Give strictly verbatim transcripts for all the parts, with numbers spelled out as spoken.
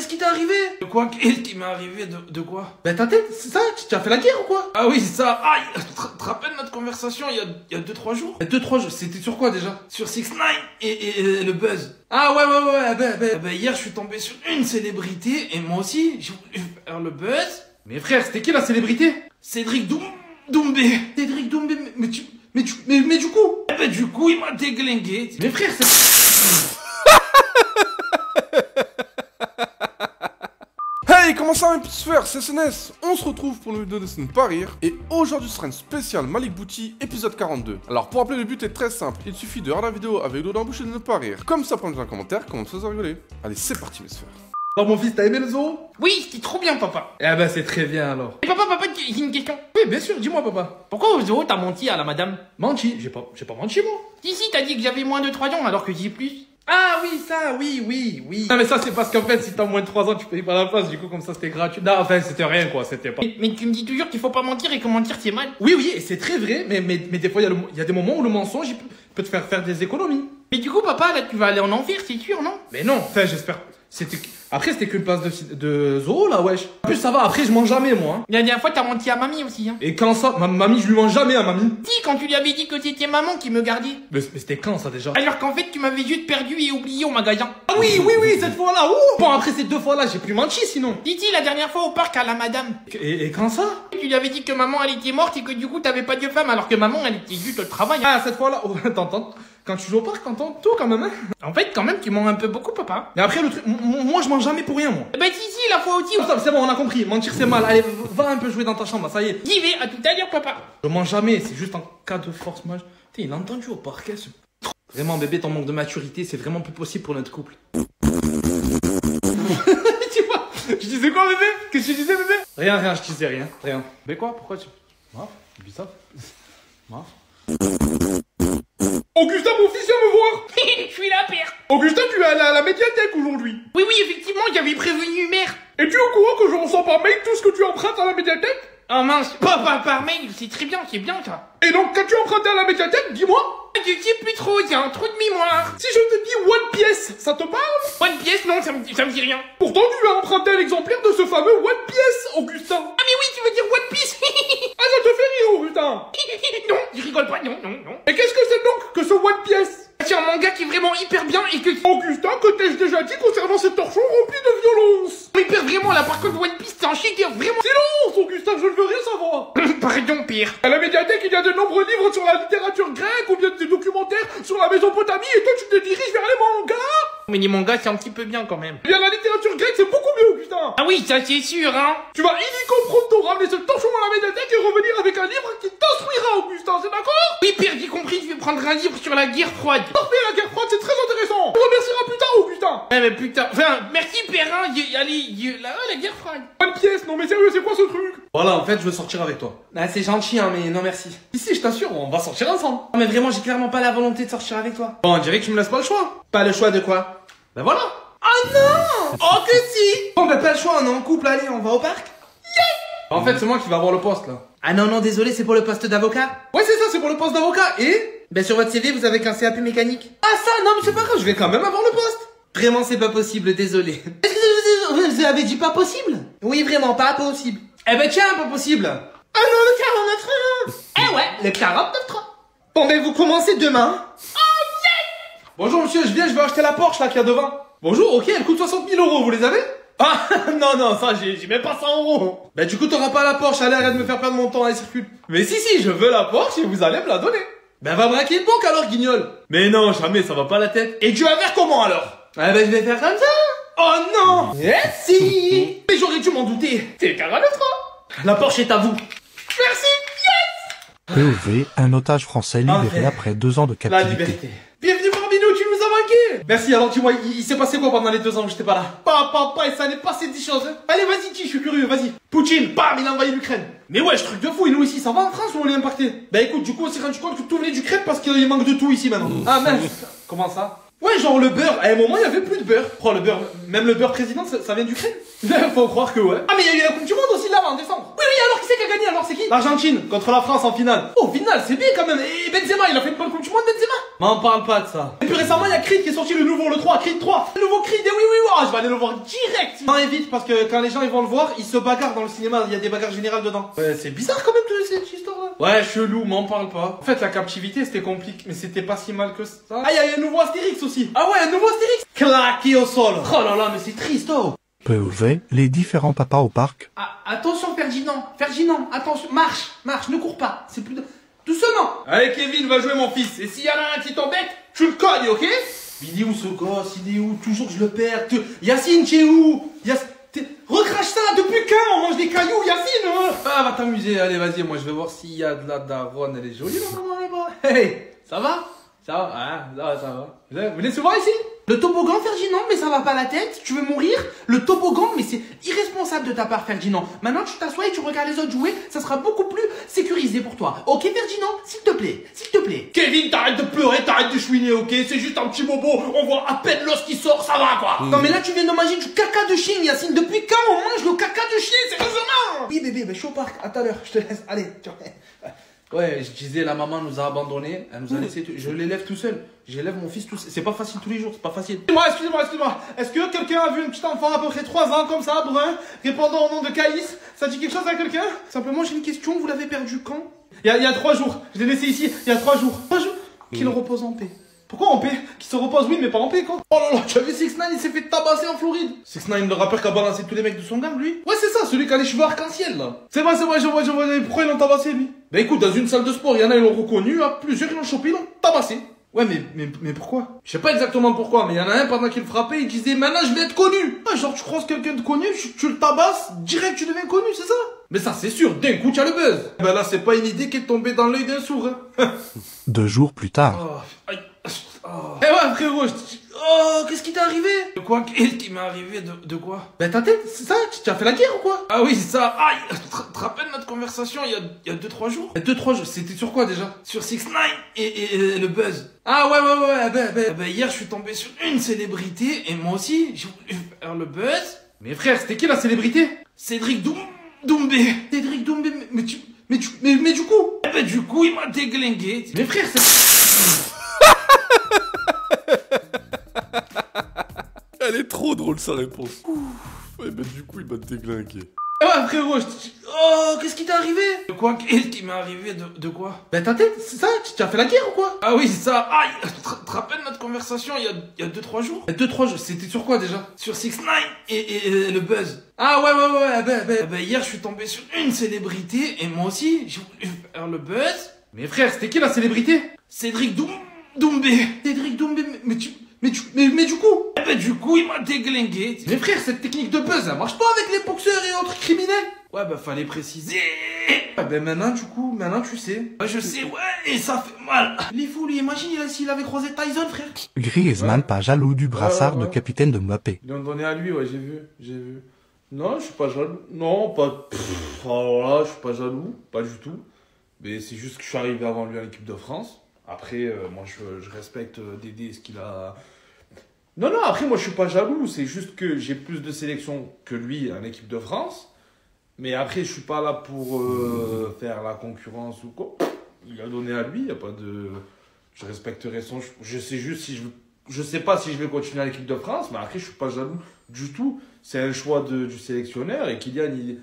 qu'est-ce qui t'est arrivé? De quoi? Qu'est-ce qui m'est arrivé? De, de quoi? Bah ta tête, c'est ça? Tu as fait la guerre ou quoi? Ah oui, ça. Aïe! Tu te rappelles notre conversation il y a, il y a deux trois jours? deux trois jours, c'était sur quoi déjà? Sur six ix et, et, et le buzz. Ah ouais, ouais, ouais, bah, bah. Ah bah hier, je suis tombé sur une célébrité et moi aussi, j'ai voulu faire le buzz. Mais frère, c'était qui la célébrité? Cédric Doum... Doumbé. Cédric Doumbé, mais, mais tu... Mais, tu, mais, mais du coup... Eh ben du coup, il m'a déglingué. Mais frère, c'est... Hey, comment ça, mes petits sphères, c'est S N S. On se retrouve pour une vidéo de ne pas rire. Et aujourd'hui, ce sera une spéciale Malik Bouti, épisode quarante-deux. Alors, pour rappeler, le but est très simple. Il suffit de regarder la vidéo avec l'eau dans la bouche et de ne pas rire. Comme ça, pendant un commentaire, comment ça se rigoler. Allez, c'est parti, mes sphères. Alors mon fils, t'as aimé le zoo? Oui, c'était trop bien, papa. Eh ben c'est très bien alors. Et papa, papa, j'ai une question. Oui, bien sûr, dis-moi papa. Pourquoi au zoo t'as menti à la madame? Menti? J'ai pas, j'ai pas menti moi. Si, si, t'as dit que j'avais moins de trois ans alors que j'ai plus. Ah oui, ça, oui, oui, oui. Non mais ça c'est parce qu'en fait, si t'as moins de trois ans, tu payes pas la place, du coup comme ça c'était gratuit. Non, enfin c'était rien quoi, c'était pas... Mais, mais tu me dis toujours qu'il faut pas mentir et que mentir c'est mal. Oui, oui, et c'est très vrai, mais, mais, mais des fois il y, a le- il y a des moments où le mensonge il peut, peut te faire faire des économies. Mais du coup, papa, là tu vas aller en enfer, c'est sûr, non? Mais non, enfin j'espère... C'était... Après c'était qu'une place de, de zoo là, wesh. En plus ça va, après je mange jamais moi. Hein. La dernière fois, t'as menti à mamie aussi, hein. Et quand ça? Ma mamie, je lui mange jamais à mamie. Si, quand tu lui avais dit que c'était maman qui me gardait. Mais, mais c'était quand ça déjà? Alors qu'en fait, tu m'avais juste perdu et oublié au magasin. Ah oui, oui, oui, cette fois-là, ouh. Bon après ces deux fois-là, j'ai plus menti sinon. Titi, la dernière fois au parc à la madame. Et, et quand ça? Tu lui avais dit que maman elle était morte et que du coup t'avais pas de femme alors que maman elle était juste au travail. Ah, cette fois-là, oh, t'entends, quand tu joues au parc, t'entends tout quand même, hein. En fait, quand même, tu mens un peu beaucoup, papa. Mais après, le truc, m- m- moi je mange jamais pour rien, moi. Bah si, si, la fois aussi. Oh, stop, c'est bon, on a compris, mentir c'est mal. Allez, v- va un peu jouer dans ta chambre, ça y est. J'y vais, à tout à l'heure, papa. Je mange jamais, c'est juste en cas de force majeure. Putain, il a entendu au parquet, ce... Vraiment, bébé, ton manque de maturité, c'est vraiment plus possible pour notre couple. Tu vois, je disais quoi, bébé? Qu'est-ce que tu disais, bébé? Rien, rien, je disais rien, rien. Mais quoi? Pourquoi tu... Maf, bizarre. Maf. Augustin, mon fils vient me voir. Je suis là, père. Augustin, tu es à la, à la médiathèque aujourd'hui. Oui, oui, effectivement, j'avais prévenu mère. Es-tu au courant que je reçois par mail tout ce que tu empruntes à la médiathèque? Oh mince, papa, par mail, c'est très bien, c'est bien ça. Et donc, qu'as-tu emprunté à la médiathèque? Dis-moi. Je sais plus trop, j'ai un trou de mémoire. Si je te dis One Piece, ça te parle? One pièce, non, ça me, ça me dit rien. Pourtant, tu as emprunté l'exemplaire de ce fameux One Piece, Augustin. Ah mais oui, tu veux dire One Piece? Ah, ça te fait rire, Augustin. Non, je rigole pas, non, non, non. Et qu'est-ce que c'est donc que ce One Piece? C'est un manga qui est vraiment hyper bien et que... Augustin, que t'ai-je déjà dit concernant cet torchon rempli de violence? Mais père, vraiment, là, par contre, One Piece, c'est un chef-d'œuvre, vraiment. Silence, Augustin, je ne veux rien savoir. Pardon, père. À la médiathèque, il y a de nombreux livres sur la littérature grecque ou bien des documentaires sur la Mésopotamie et toi, tu te diriges vers les mangas? Mais les mangas, c'est un petit peu bien quand même. Eh bien, la littérature grecque, c'est beaucoup mieux, Augustin. Ah oui, ça c'est sûr, hein. Tu vas illico pronto ramener ce torchon à la médiathèque et revenir avec un livre qui t'instruira, Augustin, c'est d'accord? Oui, père, j'ai compris, je vais prendre un livre sur la guerre froide. Parfait, la guerre froide, c'est très intéressant. On remerciera plus tard, Augustin. Ouais, mais putain, enfin, merci, père, hein. y- Allez, y- là, la guerre froide. Bonne pièce, non mais sérieux, c'est quoi ce truc? Voilà, en fait, je veux sortir avec toi. Ah, c'est gentil, hein, mais non merci. Ici, je t'assure, on va sortir ensemble. Non, mais vraiment, j'ai clairement pas la volonté de sortir avec toi. Bon, on dirait que tu me laisses pas le choix. Pas le choix de quoi? Ben voilà. Oh non! Oh que si! Bon, ben pas le choix, on est en couple, allez, on va au parc? Yeah! En fait, c'est moi qui vais avoir le poste, là. Ah non, non, désolé, c'est pour le poste d'avocat? Ouais, c'est ça, c'est pour le poste d'avocat. Et? Ben sur votre C V, vous avez qu'un C A P mécanique. Ah ça, non, mais c'est pas grave, je vais quand même avoir le poste. Vraiment, c'est pas possible, désolé. Est-ce que vous avez dit pas possible? Oui, vraiment, pas possible. Eh ben tiens, pas possible. Ah non, le quarante-neuf trois. Eh ouais, le quarante-neuf trois. Bon, ben vous commencez demain. Oh yeah! Bonjour monsieur, je viens, je veux acheter la Porsche là qu'il y a devant. Bonjour, ok, elle coûte soixante mille euros, vous les avez? Ah non, non, ça j'ai j'ai même pas cent euros. Ben du coup t'auras pas la Porsche, allez arrête de me faire perdre mon temps, allez circule. Mais si si, je veux la Porsche et vous allez me la donner. Ben va braquer une banque alors, guignol. Mais non, jamais, ça va pas la tête. Et tu vas faire comment alors? Ah ben je vais faire comme ça. Oh non. Eh si. Mais j'aurais dû m'en douter. C'est le quarante-neuf trois. La Porsche est à vous. Merci. Yes. P O V, un otage français libéré Enfin. après deux ans de La captivité. liberté. Bienvenue parmi nous, tu nous as manqué. Merci, alors dis-moi, il, il s'est passé quoi pendant les deux ans où j'étais pas là? Pas, pas, pas, et ça n'est pas ces dix choses. Hein. Allez, vas-y, Ti, je suis curieux, vas-y. Poutine, bam, il a envahi l'Ukraine. Mais ouais, je truc de fou, et nous ici, ça va en France ou on est impacté? Bah écoute, du coup, on s'est rendu compte que tout venait d'Ukraine parce qu'il manque de tout ici maintenant. Ah mince. Comment ça? Ouais, genre le beurre. À un moment, il y avait plus de beurre. Oh, le beurre, même le beurre président, ça, ça vient d'Ukraine. Faut croire que ouais. Ah, mais il y a eu la Coupe du Monde aussi là-bas en décembre. Oui, oui, alors qui c'est qui a gagné? Alors c'est qui? L'Argentine contre la France en finale. Oh, finale, c'est bien quand même. Et Benzema, il a fait une bonne coupe du monde, Benzema. M'en parle pas de ça. Et puis récemment, il y a Creed qui est sorti le nouveau, le trois, Creed trois. Le nouveau Creed, et oui, oui, oui, oh, je vais aller le voir direct. Non, évite, parce que quand les gens ils vont le voir, ils se bagarrent dans le cinéma, il y a des bagarres générales dedans. Ouais, c'est bizarre quand même toute cette histoire-là. Ouais, chelou, m'en parle pas. En fait, la captivité, c'était compliqué, mais c'était pas si mal que ça. Ah, il y a un nouveau Astérix aussi. Ah ouais, un nouveau Astérix. Claqué au sol. Oh là là, mais c'est triste, oh. P O V, les différents papas au parc. Ah, attention, Ferdinand. Ferdinand, attention. Marche, marche, ne cours pas. C'est plus de... Doucement. Allez, Kevin, va jouer mon fils. Et s'il y en a un qui t'embête, tu le cognes, ok? Il est où ce gosse? Il est où? Toujours je le perds. Te... Yacine, tu es où? Yac... Recrache ça. Depuis quand on mange des cailloux, Yacine? Hein? Ah, va t'amuser. Allez, vas-y. Moi, je vais voir s'il y a de la daronne. Elle est jolie, la maman, elle est bonne. Hey, ça va? Ça va? Ah, ça va, ça va. Vous venez souvent ici? Le toboggan, Ferdinand, mais ça va pas la tête? Tu veux mourir? Le toboggan, mais c'est irresponsable de ta part, Ferdinand. Maintenant, tu t'assois et tu regardes les autres jouer, ça sera beaucoup plus sécurisé pour toi. Ok, Ferdinand? S'il te plaît, s'il te plaît. Kevin, t'arrêtes de pleurer, t'arrêtes de chouiner, ok? C'est juste un petit bobo, on voit à peine l'os qui sort, ça va, quoi. Mmh. Non, mais là, tu viens de manger du caca de chien, Yacine. Depuis quand on mange le caca de chien? C'est raisonnable. Oui, bébé, ben, je suis au parc. À tout à l'heure, je te laisse. Allez, tu vois. Ouais, je disais, la maman nous a abandonnés, elle nous a laissé, je l'élève tout seul, j'élève mon fils tout seul, c'est pas facile tous les jours, c'est pas facile. Excusez-moi, excusez-moi, excusez-moi, est-ce que quelqu'un a vu une petite enfant à peu près trois ans comme ça, brun, répondant au nom de Caïs? Ça dit quelque chose à quelqu'un? Simplement, j'ai une question, vous l'avez perdu quand? Il y a, il y a trois jours, je l'ai laissé ici, il y a trois jours. Trois jours? Qu'il repose en paix. Pourquoi en paix? Qu'il se repose, oui, mais pas en paix, quoi. Oh là là, tu as vu six neuf, il s'est fait tabasser en Floride. six neuf, le rappeur qui a balancé tous les mecs de son gang, lui. Ouais, c'est ça, celui qui a les cheveux arc-en-ciel, là. C'est vrai, c'est vrai, je vois, je vois. Pourquoi ils l'ont tabassé, lui? Bah écoute, dans une salle de sport, il y en a, ils l'ont reconnu, à plusieurs, ils l'ont chopé, ils l'ont tabassé. Ouais, mais, mais, mais pourquoi? Je sais pas exactement pourquoi, mais il y en a un, pendant qu'il le frappait, il disait, maintenant, je vais être connu. Ah, genre, tu croises quelqu'un de connu, tu, tu le tabasses, direct, tu deviens connu, c'est ça? Mais ça, c'est sûr, d'un coup, tu as le buzz. Bah là, c'est pas une idée qui est tombée dans l'œil d'un sourd, hein. Deux jours plus tard. Oh, aïe. Oh. Eh ouais, frérot, je... Oh, qu'est-ce qui t'est arrivé? De quoi? Qu'est-ce qui m'est arrivé? De, de quoi? Ben ta tête, c'est ça? Tu as fait la guerre ou quoi? Ah oui, c'est ça. Aïe, tu te rappelles notre conversation il y a, il y a deux trois jours? deux trois jours, c'était sur quoi déjà? Sur six neuf et, et, et le buzz. Ah ouais, ouais, ouais, ben, ben... ben hier, je suis tombé sur une célébrité et moi aussi, j'ai voulu faire le buzz. Mais frère, c'était qui la célébrité? Cédric Doum... Doumbé. Cédric Doumbé, mais, mais tu... Mais, tu, mais, mais du coup? Eh ben du coup, il m'a déglingué. Mais frère, c'est... Elle est trop drôle sa réponse. Ouais, bah du coup il m'a déglingué. Eh ouais frérot, je... Oh, qu'est-ce qui t'est arrivé? De quoi? Qu'est-ce qui m'est arrivé? De, de quoi? Ben ta tête, c'est ça? Tu as fait la guerre ou quoi? Ah oui, c'est ça. Aïe, tu te rappelles notre conversation il y a, il y a deux trois jours? deux trois jours, c'était sur quoi déjà? Sur six neuf et, et, et le buzz. Ah ouais, ouais, ouais, ben, ben... ben hier, je suis tombé sur une célébrité et moi aussi, j'ai voulu faire le buzz. Mais frère, c'était qui la célébrité? Cédric Doum... Doumbé. Cédric Doumbé, mais, mais tu... Mais, tu, mais, mais du coup? Eh ben du coup, il m'a déglingué. Mais frère, cette technique de buzz, elle marche pas avec les boxeurs et autres criminels. Ouais, bah fallait préciser. Ah ben maintenant, du coup, maintenant tu sais. Bah je sais, ouais, et ça fait mal. Il est fou, lui, imagine s'il avait croisé Tyson, frère. Griezmann ouais. Pas jaloux du brassard ouais, ouais, ouais. de capitaine de Mbappé. Ils l'ont donné à lui, ouais, j'ai vu, j'ai vu. Non, je suis pas jaloux. Non, pas... Pff, alors là, je suis pas jaloux, pas du tout. Mais c'est juste que je suis arrivé avant lui à l'équipe de France. Après, euh, moi, je, je respecte euh, Dédé, ce qu'il a... Non, non, après, moi, je suis pas jaloux. C'est juste que j'ai plus de sélections que lui en équipe de France. Mais après, je suis pas là pour euh, faire la concurrence ou quoi. Il a donné à lui, il n'y a pas de... Je respecterai son... Je sais juste si je... Je sais pas si je vais continuer à l'équipe de France, mais après, je suis pas jaloux du tout. C'est un choix de, du sélectionneur. Et Kylian, il...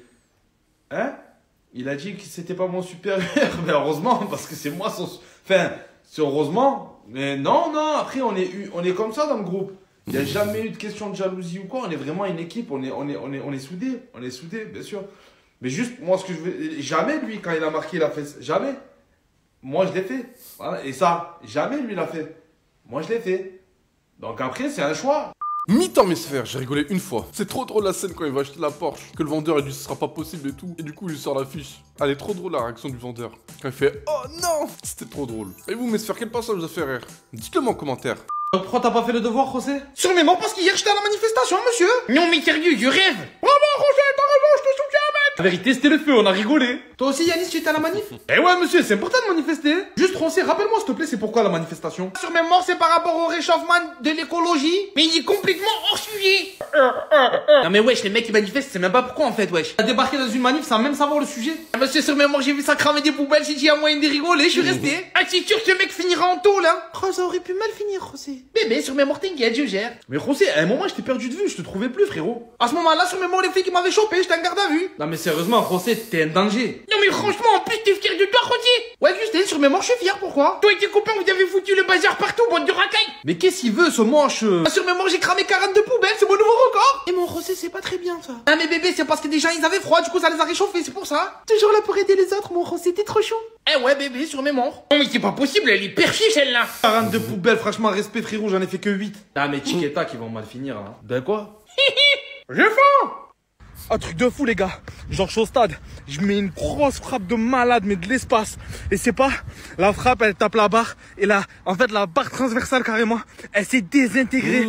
Hein? Il a dit que c'était pas mon supérieur. Mais heureusement, parce que c'est moi son... Enfin, c'est heureusement. Mais non, non, après, on est, on est comme ça dans le groupe. Il n'y a jamais eu de question de jalousie ou quoi. On est vraiment une équipe. On est, on est, on est, on est soudés. On est soudés, bien sûr. Mais juste, moi, ce que je veux... Jamais, lui, quand il a marqué, il a fait... Jamais. Moi, je l'ai fait. Voilà. Et ça, jamais, lui, l'a fait. Moi, je l'ai fait. Donc après, c'est un choix. Mi-temps mes sphères, j'ai rigolé une fois. C'est trop drôle la scène quand il va acheter la Porsche, que le vendeur il dit ce sera pas possible et tout. Et du coup il lui sort la fiche. Elle est trop drôle la réaction du vendeur. Quand il fait oh non, c'était trop drôle. Et vous mes sphères, quel passage vous a fait rire? Dites-le moi en commentaire. Donc pourquoi t'as pas fait le devoir, José? Sûrement parce qu'hier j'étais à la manifestation, monsieur. Non mais sérieux, je rêve. Bravo José, t'as raison, je te soutiens mec. La vérité, c'était le feu, on a rigolé. Toi aussi, Yanis, tu étais à la manif? Eh ouais, monsieur, c'est important de manifester. Juste, Rossé, rappelle-moi, s'il te plaît, c'est pourquoi la manifestation? Sur mes morts, c'est par rapport au réchauffement de l'écologie, mais il est complètement hors sujet. Non mais wesh, les mecs qui manifestent, c'est même pas pourquoi en fait, wesh. T'as débarqué dans une manif sans même savoir le sujet. Ah, monsieur, sur mes morts, j'ai vu ça cramer des poubelles, j'ai dit à moyen de rigoler, je suis resté. Ah, c'est sûr que ce mec finira en taux, là. Oh, ça aurait pu mal finir, Rossé. Bébé, sur mes morts, t'inquiète, je gère. Mais Rossé, à un moment, je t'ai perdu de vue, je te trouvais plus, frérot. À ce moment-là, sur mes morts, les filles qui m'avaient chopé, j'étais en garde à vue. Non mais sérieusement, Rossé, t'es un danger. Non mais franchement, en plus, t'es fier de toi, Rosy. Ouais, Gustin, sur mes morts, je suis fier, pourquoi? Toi et tes copains, vous avez foutu le bazar partout, bande de racailles. Mais qu'est-ce qu'il veut, ce moche? Ah, sur mes morts, j'ai cramé quarante-deux poubelles, c'est mon nouveau record. Et mon Rossé, c'est pas très bien, ça. Ah mais bébé, c'est parce que déjà ils avaient froid, du coup ça les a réchauffés, c'est pour ça. Toujours là pour aider les autres, mon Rossé, t'es trop chou. Eh ouais bébé, sur mes morts. Non mais c'est pas possible, elle est perchée celle-là. quarante-deux poubelles, franchement, respect, frérot, j'en ai fait que huit. Ah mais Chiqueta qui vont mal finir, là. Ben quoi? J'ai faim. Un truc de fou les gars, genre je suis au stade, je mets une grosse frappe de malade mais de l'espace. Et c'est pas, la frappe elle tape la barre et là, en fait la barre transversale carrément, elle s'est désintégrée.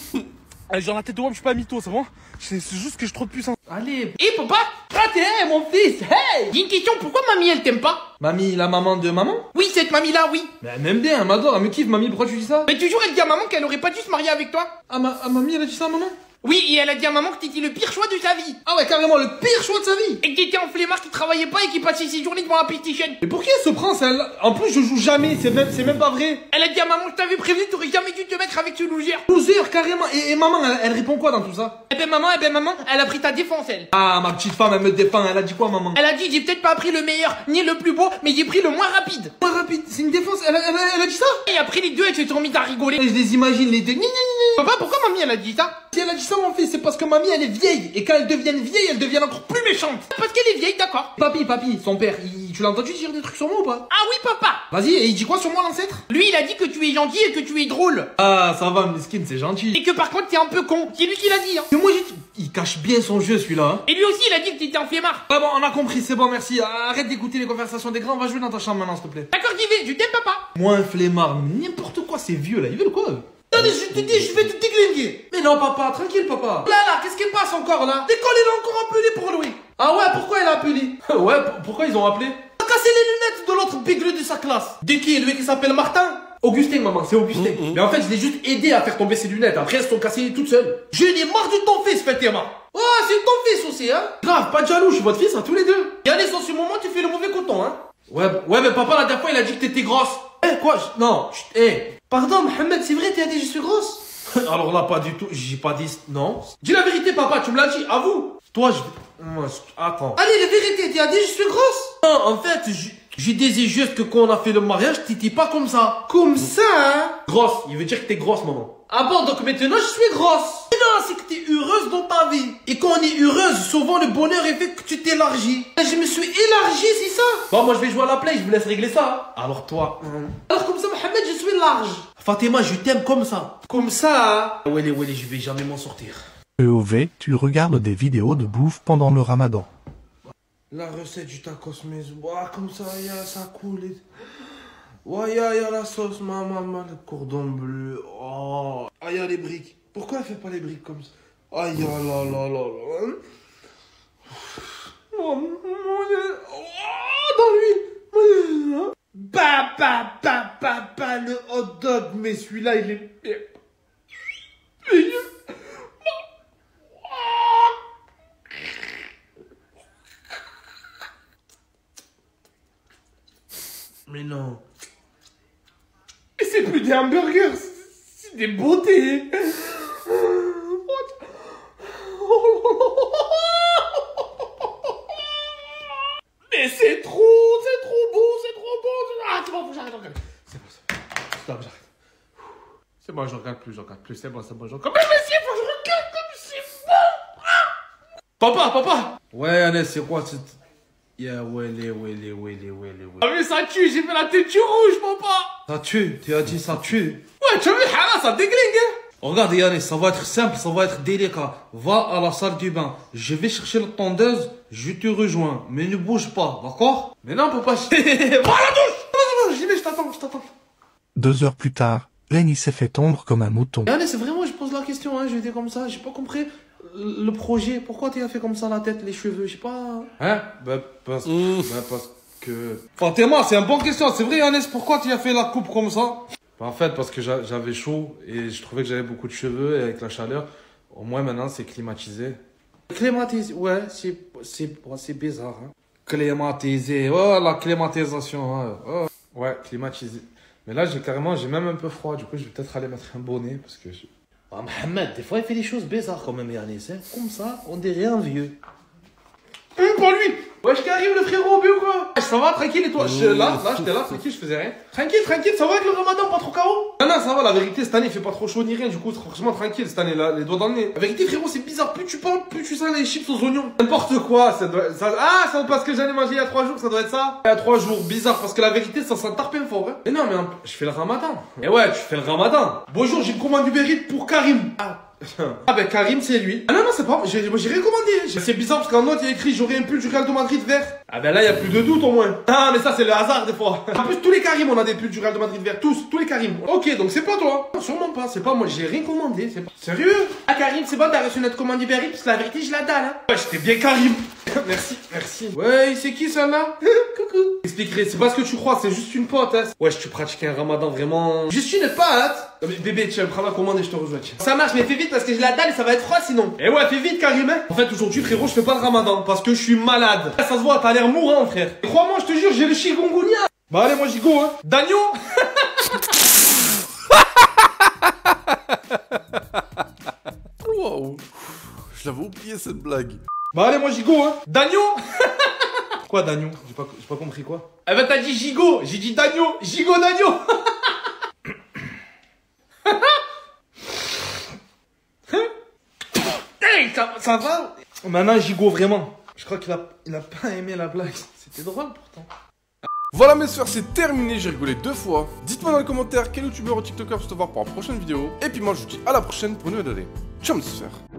Et genre la tête de WAM, je suis pas mytho, c'est bon? C'est juste que j'ai trop de puissance. Allez. Eh papa, ah t'es hey, mon fils, hey. J'ai une question, pourquoi mamie elle t'aime pas? Mamie, la maman de maman? Oui, cette mamie là, oui. Mais elle m'aime bien, elle m'adore, elle me kiffe, mamie, pourquoi tu dis ça? Mais toujours elle dit à maman qu'elle aurait pas dû se marier avec toi. Ah, ma, ah, mamie, elle a dit ça à maman? Oui, et elle a dit à maman que t'étais le pire choix de sa vie. Ah ouais, carrément, le pire choix de sa vie. Et que t'étais un flemmard qui travaillait pas et qui passait ses journées devant la PlayStation. Mais pour qui elle se prend, celle En plus, je joue jamais, c'est même, c'est même pas vrai. Elle a dit à maman que t'avais prévenu, t'aurais jamais dû te mettre avec ce loser. Loser, carrément. Et, et maman, elle, elle répond quoi dans tout ça? Eh ben maman, eh ben maman, elle a pris ta défense, elle. Ah, ma petite femme, elle me défend, elle a dit quoi, maman? Elle a dit, j'ai peut-être pas pris le meilleur, ni le plus beau, mais j'ai pris le moins rapide. Moins rapide, c'est une défense, elle, elle, elle, elle a dit ça? Et après les deux, elles se sont mises à rigoler. Et je les imagine, les deux. Gni, gni, gni. Papa, pourquoi mamie, elle a dit ça? Si elle a dit ça, mon fils, c'est parce que mamie, elle est vieille. Et quand elle devient vieille, elle devient encore plus méchante. Parce qu'elle est vieille, d'accord. Papi, papi, son père, il, tu l'as entendu dire des trucs sur moi ou pas? Ah oui, papa. Vas-y, et il dit quoi sur moi, l'ancêtre? Lui, il a dit que tu es gentil et que tu es drôle. Ah, ça va, Miskin, c'est gentil. Et que par contre, t'es un peu con. C'est lui qui l'a dit, hein. Mais moi, j'ai... Il cache bien son jeu, celui-là, hein. Et lui aussi, il a dit que t'étais un flemmard. Ah bon, on a compris, c'est bon, merci. Arrête d'écouter les conversations des grands, va jouer dans ta chambre maintenant, s'il te plaît. D'accord, j'y vais, je t'aime, papa. Moi, un flemmard, n'importe quoi, c'est vieux, là, ils veulent quoi, eux? Allez, je te dis, je vais te déglinguer. Mais non, papa, tranquille, papa. Là, là, qu'est-ce qui passe encore, là? L'école, elle a encore appelé pour louer. Ah ouais, pourquoi elle a appelé? Ouais, pourquoi ils ont appelé? Il a cassé les lunettes de l'autre bigleux de sa classe. De qui? Lui qui s'appelle Martin? Augustin, maman, c'est Augustin. Mmh, mmh. Mais en fait, je l'ai juste aidé à faire tomber ses lunettes. Après, elles se sont cassées toutes seules. Je n'ai marre de ton fils, Fatima. Oh, c'est ton fils aussi, hein? Grave, pas de jaloux, je suis votre fils, hein, tous les deux. Regardez, en ce moment, tu fais le mauvais coton, hein? Ouais, ouais, mais papa, la dernière fois, il a dit que t'étais grosse. Eh, quoi? Je... Non, je... Eh. Pardon, Mohamed, c'est vrai, t'as dit que je suis grosse? Alors là, pas du tout, j'ai pas dit... Non. Dis la vérité, papa, tu me l'as dit, avoue. Toi, je... Moi, je... Attends. Allez, la vérité, t'as dit que je suis grosse? Non, en fait, je... J'ai dit juste que quand on a fait le mariage, t'étais pas comme ça. Comme ça, hein? Grosse, il veut dire que t'es grosse, maman. Ah bon, donc maintenant je suis grosse. Mais non, c'est que t'es heureuse dans ta vie. Et quand on est heureuse, souvent le bonheur est fait que tu t'élargis. Je me suis élargi, c'est ça? Bon, moi je vais jouer à la play, je vous laisse régler ça. Alors toi... Hum. Alors comme ça, Mohamed, je suis large. Fatima, je t'aime comme ça. Comme ça, hein? Wally, Wally, je vais jamais m'en sortir. E O V, tu regardes des vidéos de bouffe pendant le ramadan. La recette du tacos maison. Ouah, comme ça, y a, ça coule. Et... Ouais, y a, y a la sauce, maman, maman, le cordon bleu. Oh. Ah, y a les briques. Pourquoi elle fait pas les briques comme ça? Aïe, ah, là, là, là, là. Oh, mon Dieu. Oh, dans l'huile. Bah, bah, bah, bah, bah, le hot dog. Mais celui-là, il est... Mais non. Et c'est plus des hamburgers, c'est des beautés. Mais c'est trop, c'est trop beau, c'est trop beau. Ah, c'est bon, faut que j'arrête, regarde. C'est bon, c'est bon. Stop, j'arrête. C'est bon, je regarde plus, je regarde plus. C'est bon, c'est bon, je regarde. Mais monsieur, faut que je regarde comme c'est bon. Ah. Papa, papa. Ouais, Annès, c'est quoi cette... Yeah, ouais, ouais, ouais, ouais, ouais, ouais, ouais. Ah mais ça tue, j'ai fait la tête rouge, papa. Ça tue, tu as dit ça tue. Ouais, tu as vu, ça déglingue, hein. Regarde, Yannis, ça va être simple, ça va être délicat. Va à la salle du bain. Je vais chercher la tondeuse, je te rejoins. Mais ne bouge pas, d'accord? Mais non, papa, je... Va à la douche. Non, non, non, j'y vais, je t'attends, je t'attends. Deux heures plus tard, Lenny s'est fait tondre comme un mouton. Yannis, c'est vraiment, je pose la question, hein, je vais dire comme ça, j'ai pas compris. le projet, pourquoi tu as fait comme ça la tête, les cheveux, je sais pas. Hein? Bah, parce, Mmh. bah, parce que... Fatima, c'est une bonne question. C'est vrai, Yannis, pourquoi tu as fait la coupe comme ça? Bah, en fait, parce que j'a- j'avais chaud et je trouvais que j'avais beaucoup de cheveux et avec la chaleur, au moins maintenant, c'est climatisé. Climatisé, ouais, c'est c'est ouais, c'est bizarre. Hein. Climatisé, oh, la climatisation. Hein. Oh. Ouais, climatisé. Mais là, j'ai carrément, j'ai même un peu froid. Du coup, je vais peut-être aller mettre un bonnet parce que... Je... Ah, Mohamed, des fois, il fait des choses bizarres quand même, Yannis. Hein. Comme ça, on dirait un vieux. Hum, pas lui. Wesh, qu'arrive le frérot, au but ou quoi? Ça va, tranquille, et toi? Je, là, là, j'étais là, tranquille, je faisais rien. Tranquille, tranquille, ça va avec le ramadan, pas trop K O? Non, non, ça va, la vérité, cette année, il fait pas trop chaud ni rien, du coup, franchement, tranquille, cette année, là, les doigts dans le nez. La vérité, frérot, c'est bizarre, plus tu parles, plus tu sens les chips aux oignons. N'importe quoi, ça doit, ça, ah, c'est parce que j'en ai mangé il y a trois jours, ça doit être ça? Il y a trois jours, bizarre, parce que la vérité, ça sent tarpin fort, hein. Mais non, mais je fais le ramadan. Et ouais, tu fais le ramadan. Bonjour, j'ai une commande Uber Eats pour Karim. Ah. Ah ben Karim c'est lui. Ah non non c'est pas moi, j'ai j'ai recommandé. C'est bizarre parce qu'en note il y a écrit j'aurais un pull du Real de Madrid vert. Ah ben là il y a plus de doute au moins. Ah mais ça c'est le hasard des fois. En plus tous les Karim on a des pulls du Real de Madrid vert, tous, tous les Karim. Ok donc c'est pas toi. Non, sûrement pas, c'est pas moi, j'ai rien commandé, c'est pas... Sérieux? Ah Karim c'est bon t'as reçu notre commande Uber Eats parce que la vérité je la dalle hein. Ouais j'étais bien Karim. Merci, merci. Ouais c'est qui celle-là? Coucou. Expliquerai, c'est pas ce que tu crois, c'est juste une pote hein. Ouais tu pratiques un ramadan vraiment... Juste une pote. Non, mais bébé tiens prends la commande et je te rejoins. Ça marche mais fais vite parce que je la dalle et ça va être froid sinon. Eh ouais fais vite Karim hein. En fait aujourd'hui frérot je fais pas le ramadan parce que je suis malade. Ça se voit t'as l'air mourant frère. Crois-moi je te jure j'ai le chikungunya. Bah allez moi j'y go hein. Dagno. Wow. Je l'avais oublié cette blague. Bah allez moi j'y go hein. Dagno. Quoi Dagno? J'ai pas, j'ai pas compris quoi. Eh ben t'as dit gigot, j'ai dit Dagno. Gigot Dagno. Hey, ça, ça va? Maintenant gigot vraiment. Je crois qu'il a, il a pas aimé la blague. C'était drôle pourtant. Voilà mes sphères, c'est terminé, j'ai rigolé deux fois. Dites-moi dans les commentaires quel youtubeur ou tiktoker je te voir pour la prochaine vidéo. Et puis moi je vous dis à la prochaine pour une nouvelle année. Ciao mes sphères.